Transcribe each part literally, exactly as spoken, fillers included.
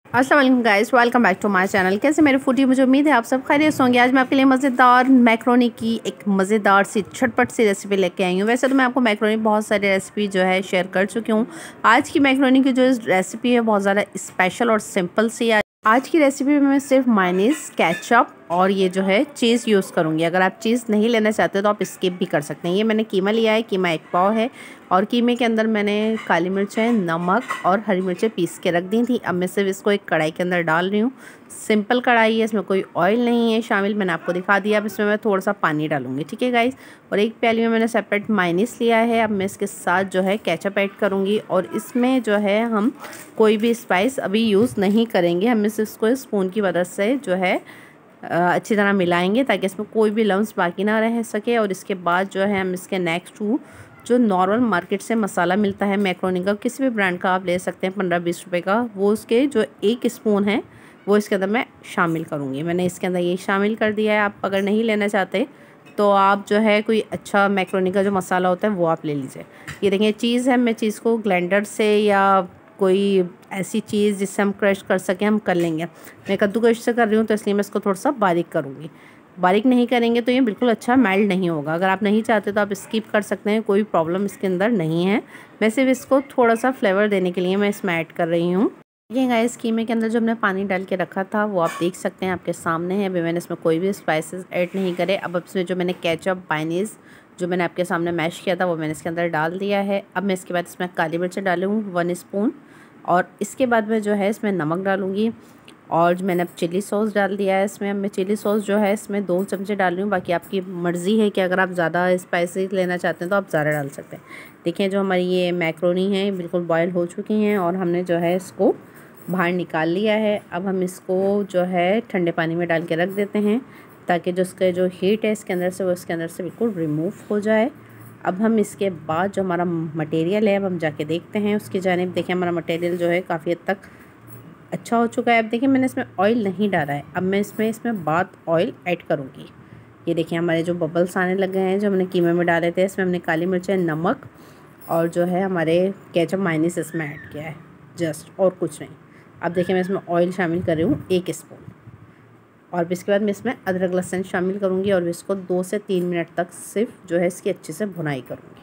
अस्सलाम वालेकुम guys, welcome back to my channel. कैसे मेरे फूडी, मुझे उम्मीद है आप सब खैरियत से होंगे। आज मैं आपके लिए मज़ेदार मैक्रोनी की एक मज़ेदार सी झटपट सी रेसिपी लेके आई हूँ। वैसे तो मैं आपको मैक्रोनी बहुत सारी रेसिपी जो है शेयर कर चुकी हूँ। आज की मैक्रोनी की जो रेसिपी है बहुत ज़्यादा स्पेशल और सिंपल सी है। आज की रेसिपी में मैं सिर्फ मायोनीज़, केचप और ये जो है चीज़ यूज़ करूँगी। अगर आप चीज़ नहीं लेना चाहते तो आप स्किप भी कर सकते हैं। ये मैंने कीमा लिया है, कीमा एक पाव है और कीमे के अंदर मैंने काली मिर्चें, नमक और हरी मिर्चें पीस के रख दी थी। अब मैं सिर्फ इसको एक कढ़ाई के अंदर डाल रही हूँ। सिंपल कढ़ाई है, इसमें कोई ऑयल नहीं है शामिल, मैंने आपको दिखा दिया। अब इसमें मैं थोड़ा सा पानी डालूंगी, ठीक है गाइस। और एक प्याली में मैंने सेपरेट मायोनीज़ लिया है। अब मैं इसके साथ जो है केचप ऐड करूँगी और इसमें जो है हम कोई भी स्पाइस अभी यूज़ नहीं करेंगे। हम इस इसको स्पून की मदद से जो है अच्छी तरह मिलाएंगे ताकि इसमें कोई भी लम्स बाकी ना रह सके। और इसके बाद जो है हम इसके नेक्स्ट टू जो नॉर्मल मार्केट से मसाला मिलता है मैक्रोनी का, किसी भी ब्रांड का आप ले सकते हैं, पंद्रह बीस रुपए का, वो उसके जो एक स्पून है वो इसके अंदर मैं शामिल करूँगी। मैंने इसके अंदर ये शामिल कर दिया है। आप अगर नहीं लेना चाहते तो आप जो है कोई अच्छा मैक्रोनी का जो मसाला होता है वो आप ले लीजिए। ये देखिए चीज़ है, मैं चीज़ को ग्राइंडर से या कोई ऐसी चीज़ जिससे हम क्रश कर सकें हम कर लेंगे। मैं कद्दूकश से कर रही हूँ तो इसलिए मैं इसको थोड़ा सा बारीक करूँगी। बारीक नहीं करेंगे तो ये बिल्कुल अच्छा मेल्ट नहीं होगा। अगर आप नहीं चाहते तो आप स्किप कर सकते हैं, कोई प्रॉब्लम इसके अंदर नहीं है। मैं सिर्फ इसको थोड़ा सा फ्लेवर देने के लिए मैं इसमें ऐड कर रही हूँ। ये गाइस कीमे के अंदर जो हमने पानी डाल के रखा था वो आप देख सकते हैं, आपके सामने है। अभी मैंने इसमें कोई भी स्पाइसेस ऐड नहीं करे। अब इसमें जो मैंने केचप, मायोनीज़ जो मैंने आपके सामने मैश किया था वो मैंने इसके अंदर डाल दिया है। अब मैं इसके बाद इसमें काली मिर्च डालूँ वन स्पून और इसके बाद में जो है इसमें नमक डालूँगी और जो मैंने अब चिली सॉस डाल दिया है इसमें। अब मैं चिली सॉस जो है इसमें दो चमचे डाल रही हूँ। बाकी आपकी मर्ज़ी है कि अगर आप ज़्यादा स्पाइसी लेना चाहते हैं तो आप ज़्यादा डाल सकते हैं। देखिए जो हमारी ये मैक्रोनी है बिल्कुल बॉयल हो चुकी हैं और हमने जो है इसको बाहर निकाल लिया है। अब हम इसको जो है ठंडे पानी में डाल के रख देते हैं ताकि जो उसका जो हीट है इसके अंदर से वो इसके अंदर से बिल्कुल रिमूव हो जाए। अब हम इसके बाद जो हमारा मटेरियल है अब हम जाके देखते हैं उसकी जानिब। देखिए हमारा मटेरियल जो है काफ़ी हद तक अच्छा हो चुका है। अब देखिए मैंने इसमें ऑयल नहीं डाला है। अब मैं इसमें इसमें बाद ऑयल ऐड करूँगी। ये देखिए हमारे जो बबल्स आने लगे हैं जो हमने कीमे में डाले थे, इसमें हमने काली मिर्चें, नमक और जो है हमारे केचप, मायोनीज़ इसमें ऐड किया है जस्ट, और कुछ नहीं। अब देखिए मैं इसमें ऑयल शामिल कर रही हूँ एक स्पून और इसके बाद मैं इसमें अदरक लहसुन शामिल करूँगी और इसको दो से तीन मिनट तक सिर्फ जो है इसकी अच्छे से भुनाई करूँगी।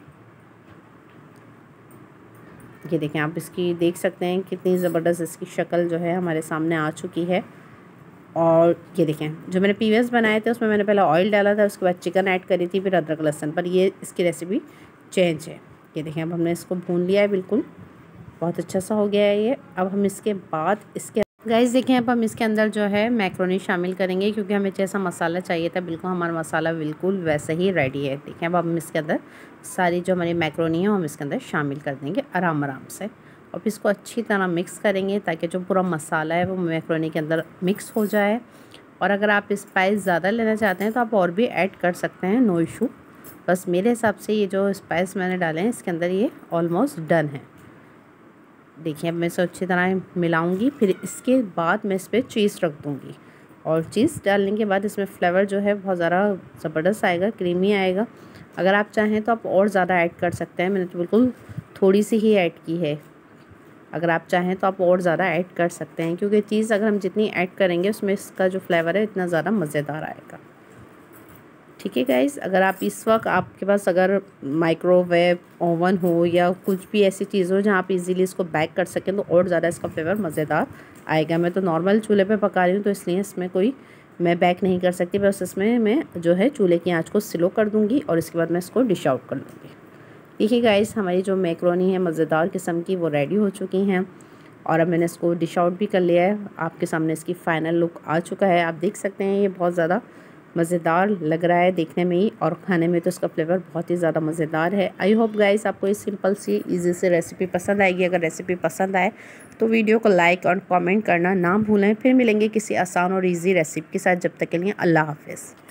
ये देखें आप इसकी देख सकते हैं कितनी ज़बरदस्त इसकी शक्ल जो है हमारे सामने आ चुकी है। और ये देखें जो मैंने प्रीवियस बनाए थे उसमें मैंने पहले ऑयल डाला था, उसके बाद चिकन ऐड करी थी, फिर अदरक लहसुन, पर ये इसकी रेसिपी चेंज है। ये देखें अब हमने इसको भून लिया है, बिल्कुल बहुत अच्छा सा हो गया है ये। अब हम इसके बाद इसके गाइस देखें अब हम इसके अंदर जो है मैक्रोनी शामिल करेंगे क्योंकि हमें जैसा मसाला चाहिए था बिल्कुल हमारा मसाला बिल्कुल वैसे ही रेडी है। देखें अब हम इसके अंदर सारी जो हमारी मैक्रोनी है हम इसके अंदर शामिल कर देंगे आराम आराम से और फिर इसको अच्छी तरह मिक्स करेंगे ताकि जो पूरा मसाला है वो मैक्रोनी के अंदर मिक्स हो जाए। और अगर आप स्पाइस ज़्यादा लेना चाहते हैं तो आप और भी ऐड कर सकते हैं, नो इशू। बस मेरे हिसाब से ये जो स्पाइस मैंने डाले हैं इसके अंदर ये ऑलमोस्ट डन है। देखिए अब मैं इसे अच्छी तरह मिलाऊंगी, फिर इसके बाद मैं इस पर चीज़ रख दूंगी और चीज़ डालने के बाद इसमें फ्लेवर जो है बहुत ज़्यादा ज़बरदस्त आएगा, क्रीमी आएगा। अगर आप चाहें तो आप और ज़्यादा ऐड कर सकते हैं, मैंने तो बिल्कुल थोड़ी सी ही ऐड की है। अगर आप चाहें तो आप और ज़्यादा ऐड कर सकते हैं क्योंकि चीज़ अगर हम जितनी ऐड करेंगे उसमें इसका जो फ्लेवर है इतना ज़्यादा मज़ेदार आएगा। ठीक है गाइज़, अगर आप इस वक्त आपके पास अगर माइक्रोवेव ओवन हो या कुछ भी ऐसी चीज़ हो जहाँ आप इजीली इसको बेक कर सकें तो और ज़्यादा इसका फ्लेवर मज़ेदार आएगा। मैं तो नॉर्मल चूल्हे पे पका रही हूँ तो इसलिए इसमें कोई मैं बेक नहीं कर सकती, बस इसमें मैं जो है चूल्हे की आंच को स्लो कर दूँगी और इसके बाद मैं इसको डिश आउट कर लूँगी। देखिए गाइज़ हमारी जो मैक्रोनी है मज़ेदार किस्म की वो रेडी हो चुकी हैं और अब मैंने इसको डिश आउट भी कर लिया है। आपके सामने इसकी फ़ाइनल लुक आ चुका है, आप देख सकते हैं ये बहुत ज़्यादा मज़ेदार लग रहा है देखने में ही और खाने में तो इसका फ्लेवर बहुत ही ज़्यादा मज़ेदार है। आई होप गाइस आपको ये सिंपल सी इजी से रेसिपी पसंद आएगी। अगर रेसिपी पसंद आए तो वीडियो को लाइक और कमेंट करना ना भूलें। फिर मिलेंगे किसी आसान और इजी रेसिपी के साथ, जब तक के लिए अल्लाह हाफ़िज़।